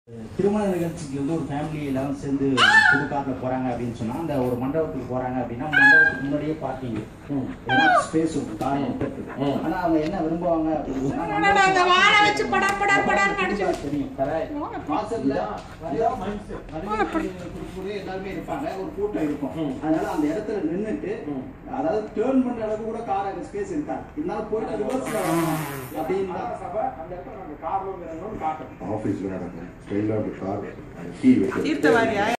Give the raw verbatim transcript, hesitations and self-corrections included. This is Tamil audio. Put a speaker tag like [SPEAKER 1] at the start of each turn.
[SPEAKER 1] திருமண நிகழ்ச்சிக்கு வந்து ஒரு ஃபேமிலி எல்லாம் சேர்ந்து புது கார்ல போறாங்க அப்படின்னு சொன்னா அந்த ஒரு மண்டபத்துக்கு போறாங்க அப்படின்னா மண்டபத்துக்கு முன்னாடியே பார்க்கிங் ஏன்னா ஸ்பேஸ் இருக்கும் கார் நிறுத்துறதுக்கு. ஆனா அவங்க என்ன விரும்புவாங்க அப்படின்னா தெரியும் வாசல்ல எல்லாருமே இருப்பாங்க, ஒரு கூட்டம் இருக்கும். அதனால அந்த இடத்துல நின்றுட்டு அதாவது டேர்ன் பண்ற அளவுக்கு கூட கார் ஸ்பேஸ் இருக்காது. இருந்தாலும் போயிட்டு ரிவர்ஸ்ல வரணும் அப்படின்னு அந்த இடத்துல நாங்க கார்ல இறங்கணும்னு காட்டணும்.
[SPEAKER 2] ஆஃபீஸ்ல நடக்கும் ஸ்டைலா கார் கீ வைக்கிறது.